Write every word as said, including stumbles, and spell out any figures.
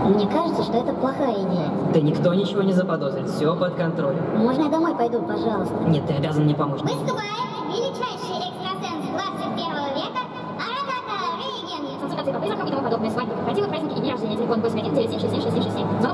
Мне кажется, что это плохая идея. Да никто ничего не заподозрит, все под контролем. Можно я домой пойду, пожалуйста? Нет, ты обязан мне помочь. Выступает величайший экстрасенс двадцать первого века Арагата Рейген. Консультации по призракам и тому подобное, свадьбы, корпоративы, праздники и дни рождения. Телефон восемь один девять семь шесть семь шесть семь шесть семь. Звонок